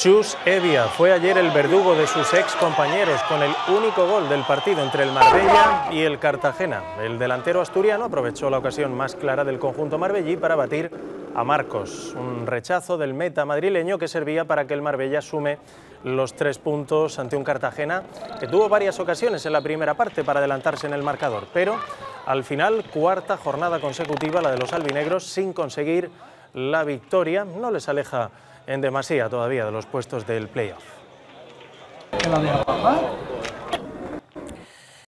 Chus Evia fue ayer el verdugo de sus ex compañeros con el único gol del partido entre el Marbella y el Cartagena. El delantero asturiano aprovechó la ocasión más clara del conjunto marbellí para batir a Marcos. Un rechazo del meta madrileño que servía para que el Marbella sume los 3 puntos ante un Cartagena que tuvo varias ocasiones en la primera parte para adelantarse en el marcador, pero al final, cuarta jornada consecutiva la de los albinegros sin conseguir la victoria. No les aleja en demasía todavía de los puestos del playoff.